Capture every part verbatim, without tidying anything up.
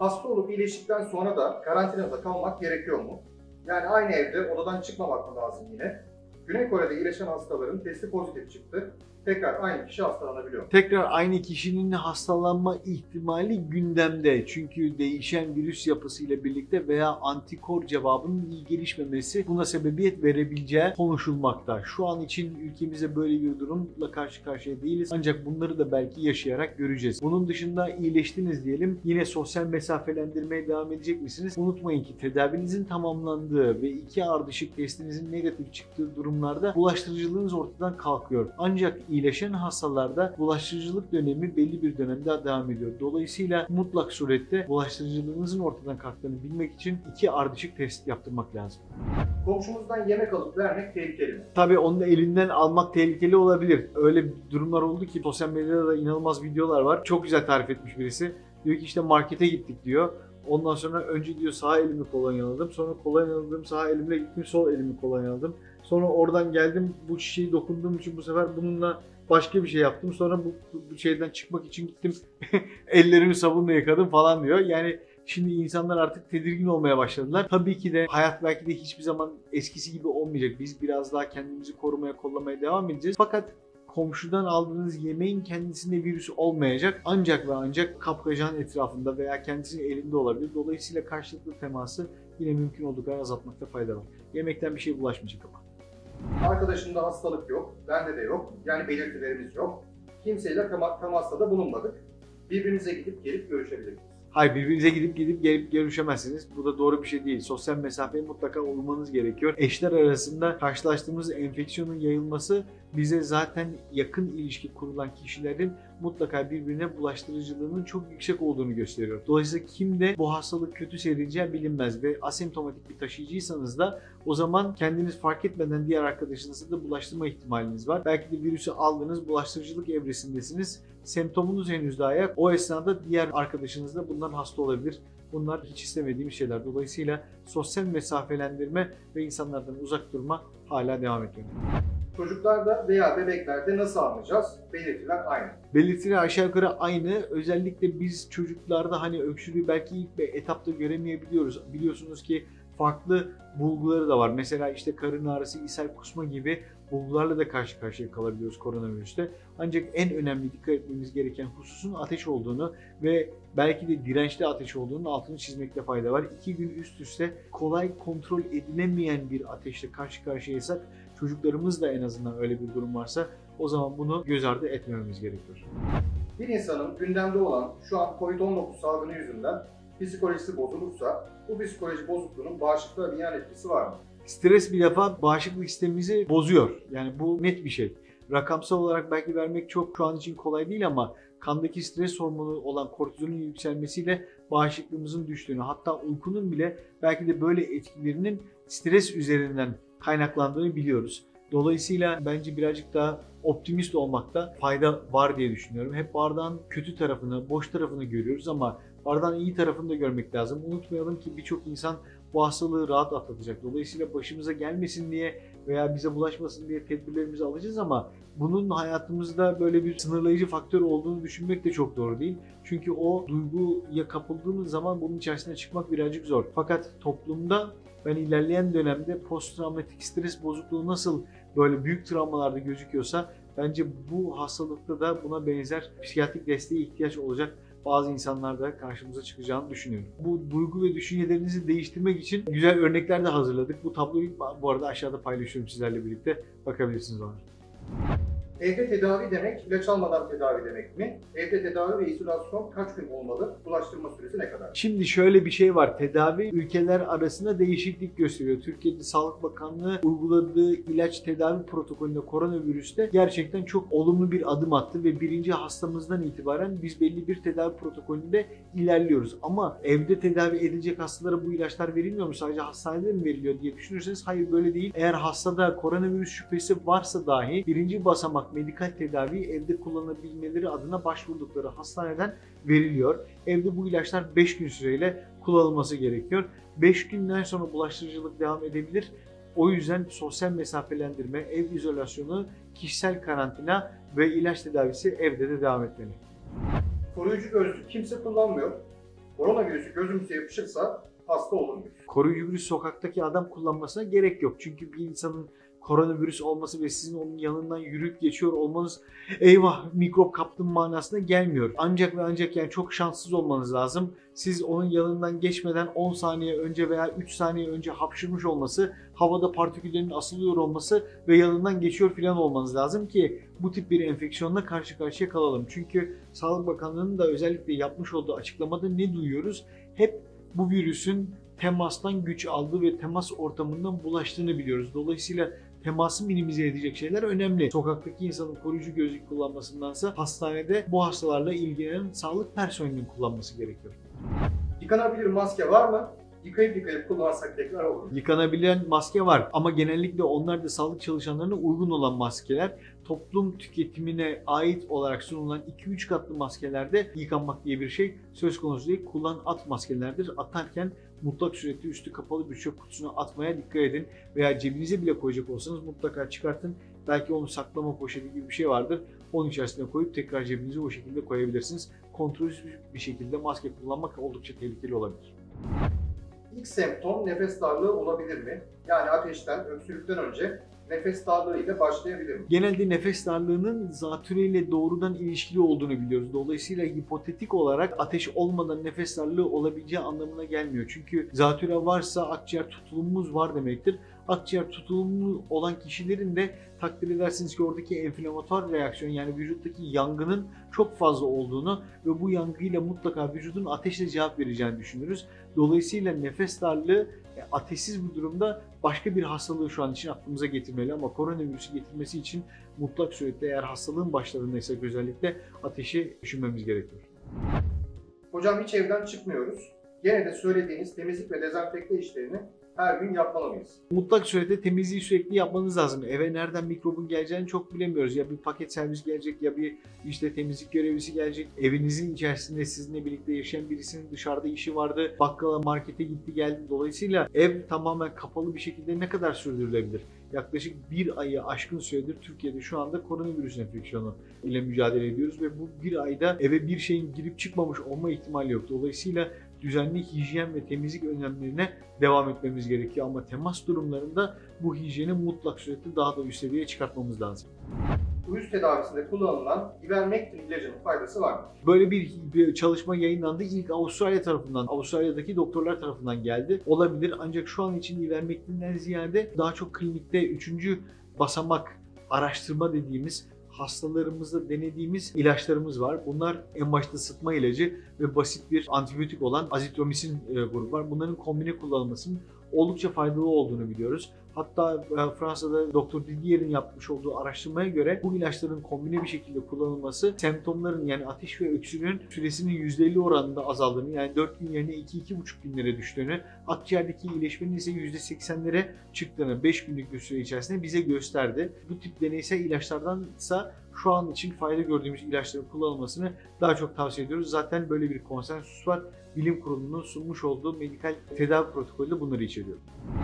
hasta olup iyileştikten sonra da karantinada kalmak gerekiyor mu? Yani aynı evde odadan çıkmamak mı lazım yine? Güney Kore'de iyileşen hastaların testi pozitif çıktı. Tekrar aynı kişi hastalanabiliyor. Tekrar aynı kişinin hastalanma ihtimali gündemde. Çünkü değişen virüs yapısıyla birlikte veya antikor cevabının iyi gelişmemesi buna sebebiyet verebileceği konuşulmakta. Şu an için ülkemizde böyle bir durumla karşı karşıya değiliz. Ancak bunları da belki yaşayarak göreceğiz. Bunun dışında iyileştiniz diyelim. Yine sosyal mesafelendirmeye devam edecek misiniz? Unutmayın ki tedavinizin tamamlandığı ve iki ardışık testinizin negatif çıktığı durumlarda bulaştırıcılığınız ortadan kalkıyor. Ancak iyileşen hastalarda bulaştırıcılık dönemi belli bir dönemde devam ediyor. Dolayısıyla mutlak surette bulaştırıcılığınızın ortadan kalktığını bilmek için iki ardışık test yaptırmak lazım. Komşumuzdan yemek alıp vermek tehlikeli mi? Tabii onu da elinden almak tehlikeli olabilir. Öyle durumlar oldu ki sosyal medyada da inanılmaz videolar var. Çok güzel tarif etmiş birisi. Diyor ki işte markete gittik diyor. Ondan sonra önce diyor sağ elimi kolonyaladım. Sonra kolonyaladım, sağ elimle gittim, sol elimi kolonyaladım. Sonra oradan geldim, bu şişeyi dokunduğum için bu sefer bununla başka bir şey yaptım. Sonra bu, bu şeyden çıkmak için gittim, ellerimi sabunla yıkadım falan diyor. Yani şimdi insanlar artık tedirgin olmaya başladılar. Tabii ki de hayat belki de hiçbir zaman eskisi gibi olmayacak. Biz biraz daha kendimizi korumaya, kollamaya devam edeceğiz. Fakat komşudan aldığınız yemeğin kendisinde virüs olmayacak. Ancak ve ancak kapkacağın etrafında veya kendisinin elinde olabilir. Dolayısıyla karşılıklı teması yine mümkün olduğu kadar azaltmakta fayda var. Yemekten bir şey bulaşmayacak ama. Arkadaşımda hastalık yok, bende de yok. Yani belirtilerimiz yok. Kimseyle tema temasta da bulunmadık. Birbirinize gidip gelip görüşebiliriz. Hayır, birbirinize gidip gidip gelip görüşemezsiniz. Bu da doğru bir şey değil. Sosyal mesafeyi mutlaka uymanız gerekiyor. Eşler arasında karşılaştığımız enfeksiyonun yayılması bize zaten yakın ilişki kurulan kişilerin mutlaka birbirine bulaştırıcılığının çok yüksek olduğunu gösteriyor. Dolayısıyla kimde bu hastalık kötü seyredeceği bilinmez ve asemptomatik bir taşıyıcıysanız da o zaman kendiniz fark etmeden diğer arkadaşınıza da bulaştırma ihtimaliniz var. Belki de virüsü aldınız, bulaştırıcılık evresindesiniz. Semptomunuz henüz daha yok. O esnada diğer arkadaşınız da bundan hasta olabilir. Bunlar hiç istemediğimiz şeyler. Dolayısıyla sosyal mesafelendirme ve insanlardan uzak durma hala devam ediyor. Çocuklarda veya bebeklerde nasıl anlayacağız? Belirtiler aynı. Belirtiler aşağı yukarı aynı. Özellikle biz çocuklarda hani öksürüğü belki ilk bir etapta göremeyebiliyoruz. Biliyorsunuz ki farklı bulguları da var. Mesela işte karın ağrısı, ishal, kusma gibi bulgularla da karşı karşıya kalabiliyoruz koronavirüste. Ancak en önemli dikkat etmemiz gereken hususun ateş olduğunu ve belki de dirençli ateş olduğunun altını çizmekte fayda var. İki gün üst üste kolay kontrol edilemeyen bir ateşle karşı karşıyaysak, çocuklarımız da en azından öyle bir durum varsa o zaman bunu göz ardı etmememiz gerekiyor. Bir insanın gündemde olan şu an kovid on dokuz salgını yüzünden psikolojisi bozulursa bu psikoloji bozukluğunun bağışıklığa bir yan etkisi var mı? Stres bir defa bağışıklık sistemimizi bozuyor. Yani bu net bir şey. Rakamsal olarak belki vermek çok şu an için kolay değil ama kandaki stres hormonu olan kortizolün yükselmesiyle bağışıklığımızın düştüğünü, hatta uykunun bile belki de böyle etkilerinin stres üzerinden kaynaklandığını biliyoruz. Dolayısıyla bence birazcık daha optimist olmakta fayda var diye düşünüyorum. Hep bardağın kötü tarafını, boş tarafını görüyoruz ama bardağın iyi tarafını da görmek lazım. Unutmayalım ki birçok insan bu hastalığı rahat atlatacak. Dolayısıyla başımıza gelmesin diye veya bize bulaşmasın diye tedbirlerimizi alacağız ama bunun hayatımızda böyle bir sınırlayıcı faktör olduğunu düşünmek de çok doğru değil. Çünkü o duyguya kapıldığımız zaman bunun içerisine çıkmak birazcık zor. Fakat toplumda ben ilerleyen dönemde post-travmatik stres bozukluğu nasıl böyle büyük travmalarda gözüküyorsa bence bu hastalıkta da buna benzer psikiyatrik desteğe ihtiyaç olacak bazı insanlar da karşımıza çıkacağını düşünüyorum. Bu duygu ve düşüncelerinizi değiştirmek için güzel örnekler de hazırladık. Bu tabloyu bu arada aşağıda paylaşıyorum sizlerle birlikte. Bakabilirsiniz ona. Evde tedavi demek, ilaç almadan tedavi demek mi? Evde tedavi ve izolasyon kaç gün olmalı? Bulaştırma süresi ne kadar? Şimdi şöyle bir şey var. Tedavi ülkeler arasında değişiklik gösteriyor. Türkiye'de Sağlık Bakanlığı uyguladığı ilaç tedavi protokolünde koronavirüste gerçekten çok olumlu bir adım attı ve birinci hastamızdan itibaren biz belli bir tedavi protokolünde ilerliyoruz. Ama evde tedavi edilecek hastalara bu ilaçlar verilmiyor mu? Sadece hastanede mi veriliyor diye düşünürseniz hayır, böyle değil. Eğer hastada koronavirüs şüphesi varsa dahi birinci basamak medikal tedavi evde kullanabilmeleri adına başvurdukları hastaneden veriliyor. Evde bu ilaçlar beş gün süreyle kullanılması gerekiyor. beş günden sonra bulaştırıcılık devam edebilir. O yüzden sosyal mesafelendirme, ev izolasyonu, kişisel karantina ve ilaç tedavisi evde de devam etmeli. Koruyucu gözlük kimse kullanmıyor. Koronavirüsü gözümüze yapışırsa hasta olur muyuz? Koruyucu virüs sokaktaki adam kullanmasına gerek yok. Çünkü bir insanın koronavirüs olması ve sizin onun yanından yürüyüp geçiyor olmanız eyvah mikrop kaptım manasına gelmiyor. Ancak ve ancak yani çok şanssız olmanız lazım. Siz onun yanından geçmeden on saniye önce veya üç saniye önce hapşırmış olması, havada partiküllerin asılıyor olması ve yanından geçiyor filan olmanız lazım ki bu tip bir enfeksiyonla karşı karşıya kalalım. Çünkü Sağlık Bakanlığı'nın da özellikle yapmış olduğu açıklamada ne duyuyoruz? Hep bu virüsün temastan güç aldığı ve temas ortamından bulaştığını biliyoruz. Dolayısıyla teması minimize edecek şeyler önemli. Sokaktaki insanın koruyucu gözlük kullanmasındansa hastanede bu hastalarla ilgilenen sağlık personelinin kullanması gerekiyor. Yıkanabilir maske var mı? Yıkayıp yıkayıp kullansak tekrar olur mu? Yıkanabilen maske var ama genellikle onlar da sağlık çalışanlarına uygun olan maskeler. Toplum tüketimine ait olarak sunulan iki üç katlı maskelerde yıkanmak diye bir şey söz konusu değil. Kullan at maskelerdir. Atarken mutlak surette üstü kapalı bir çöp kutusuna atmaya dikkat edin. Veya cebinize bile koyacak olsanız mutlaka çıkartın. Belki onu saklama poşeti gibi bir şey vardır. Onun içerisine koyup tekrar cebinize o şekilde koyabilirsiniz. Kontrolsüz bir şekilde maske kullanmak oldukça tehlikeli olabilir. İlk semptom nefes darlığı olabilir mi? Yani ateşten, öksürükten önce nefes darlığı ile başlayabilir mi? Genelde nefes darlığının zatürreyle doğrudan ilişkili olduğunu biliyoruz. Dolayısıyla hipotetik olarak ateş olmadan nefes darlığı olabileceği anlamına gelmiyor. Çünkü zatürre varsa akciğer tutulumumuz var demektir. Akciğer tutulumu olan kişilerin de takdir edersiniz ki oradaki enflamatuar reaksiyon yani vücuttaki yangının çok fazla olduğunu ve bu yangıyla mutlaka vücudun ateşle cevap vereceğini düşünürüz. Dolayısıyla nefes darlığı ateşsiz bir durumda başka bir hastalığı şu an için aklımıza getirmeli ama koronavirüsü getirmesi için mutlak surette eğer hastalığın başlarındaysa özellikle ateşi düşünmemiz gerekiyor. Hocam hiç evden çıkmıyoruz. Gene de söylediğiniz temizlik ve dezenfekte işlerini her gün yapmalı mıyız? Mutlak surette temizliği sürekli yapmanız lazım. Eve nereden mikrobun geleceğini çok bilemiyoruz. Ya bir paket servis gelecek ya bir işte temizlik görevlisi gelecek. Evinizin içerisinde sizinle birlikte yaşayan birisinin dışarıda işi vardı. Bakkala, markete gitti geldi. Dolayısıyla ev tamamen kapalı bir şekilde ne kadar sürdürülebilir? Yaklaşık bir ayı aşkın süredir Türkiye'de şu anda koronavirüs enfeksiyonu ile mücadele ediyoruz ve bu bir ayda eve bir şeyin girip çıkmamış olma ihtimali yok. Dolayısıyla düzenli hijyen ve temizlik önlemlerine devam etmemiz gerekiyor ama temas durumlarında bu hijyeni mutlak surette daha da üst seviyeye çıkartmamız lazım. Uyuz tedavisinde kullanılan ivermektin ilacının faydası var mı? Böyle bir, bir çalışma yayınlandı. İlk Avustralya tarafından, Avustralya'daki doktorlar tarafından geldi. Olabilir ancak şu an için ivermektinden ziyade daha çok klinikte üçüncü basamak araştırma dediğimiz hastalarımızda denediğimiz ilaçlarımız var. Bunlar en başta sıtma ilacı ve basit bir antibiyotik olan azitromisin e, grubu var. Bunların kombine kullanılmasının oldukça faydalı olduğunu biliyoruz. Hatta e, Fransa'da Doktor Didier'in yapmış olduğu araştırmaya göre bu ilaçların kombine bir şekilde kullanılması semptomların yani ateş ve öksürüğün süresinin yüzde elli oranında azaldığını yani dört gün yerine iki iki buçuk günlere düştüğünü, akciğerdeki iyileşmenin ise yüzde seksenlere çıktığını beş günlük bir süre içerisinde bize gösterdi. Bu tip deneysel ilaçlardansa şu an için fayda gördüğümüz ilaçların kullanılmasını daha çok tavsiye ediyoruz. Zaten böyle bir konsensüs var. Bilim Kurulu'nun sunmuş olduğu medikal tedavi protokolü de bunları içeriyor.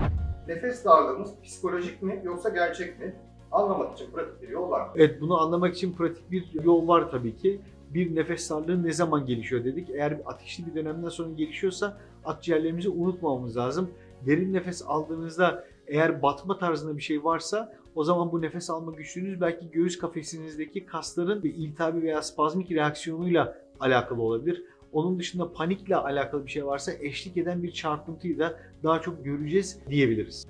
Nefes darlığımız psikolojik mi yoksa gerçek mi? Anlamak için pratik bir yol var mı? Evet, bunu anlamak için pratik bir yol var tabii ki. Bir nefes darlığı ne zaman gelişiyor dedik. Eğer ateşli bir dönemden sonra gelişiyorsa akciğerlerimizi unutmamamız lazım. Derin nefes aldığınızda eğer batma tarzında bir şey varsa o zaman bu nefes alma güçlüğünüz belki göğüs kafesinizdeki kasların bir iltihabi veya spazmik reaksiyonuyla alakalı olabilir. Onun dışında panikle alakalı bir şey varsa eşlik eden bir çarpıntıyı da daha çok göreceğiz diyebiliriz.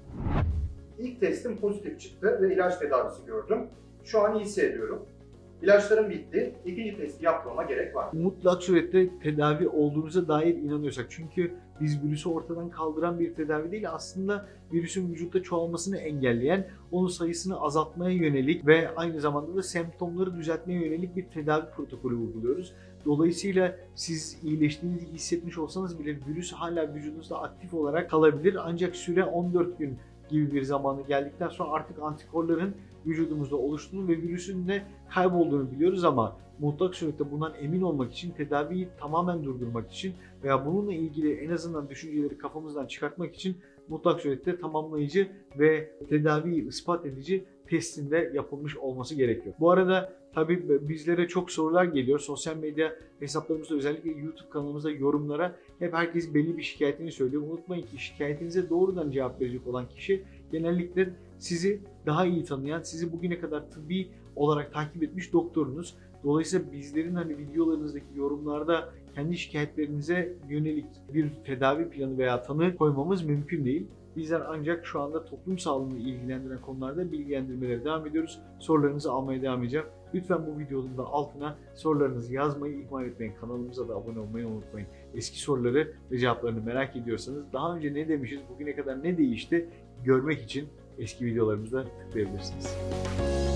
İlk testim pozitif çıktı ve ilaç tedavisi gördüm. Şu an iyi hissediyorum. İlaçlarım bitti. İkinci testi yapmama gerek var. Mutlak surette tedavi olduğunuza dair inanıyorsak. Çünkü biz virüsü ortadan kaldıran bir tedavi değil, aslında virüsün vücutta çoğalmasını engelleyen, onun sayısını azaltmaya yönelik ve aynı zamanda da semptomları düzeltmeye yönelik bir tedavi protokolü uyguluyoruz. Dolayısıyla siz iyileştiğinizi hissetmiş olsanız bile virüs hala vücudunuzda aktif olarak kalabilir. Ancak süre on dört gün gibi bir zamanı geldikten sonra artık antikorların vücudumuzda oluştuğunu ve virüsün de kaybolduğunu biliyoruz ama mutlak surette bundan emin olmak için, tedaviyi tamamen durdurmak için veya bununla ilgili en azından düşünceleri kafamızdan çıkartmak için mutlak surette tamamlayıcı ve tedaviyi ispat edici testinde yapılmış olması gerekiyor. Bu arada tabii bizlere çok sorular geliyor. Sosyal medya hesaplarımızda, özellikle YouTube kanalımızda yorumlara hep herkes belli bir şikayetini söylüyor. Unutmayın ki şikayetinize doğrudan cevap verecek olan kişi genellikle sizi daha iyi tanıyan, sizi bugüne kadar tıbbi olarak takip etmiş doktorunuz. Dolayısıyla bizlerin hani videolarınızdaki yorumlarda kendi şikayetlerinize yönelik bir tedavi planı veya tanı koymamız mümkün değil. Bizler ancak şu anda toplum sağlığını ilgilendiren konularda bilgilendirmelere devam ediyoruz. Sorularınızı almaya devam edeceğim. Lütfen bu videonun da altına sorularınızı yazmayı ihmal etmeyin. Kanalımıza da abone olmayı unutmayın. Eski soruları ve cevaplarını merak ediyorsanız, daha önce ne demişiz, bugüne kadar ne değişti görmek için eski videolarımıza tıklayabilirsiniz.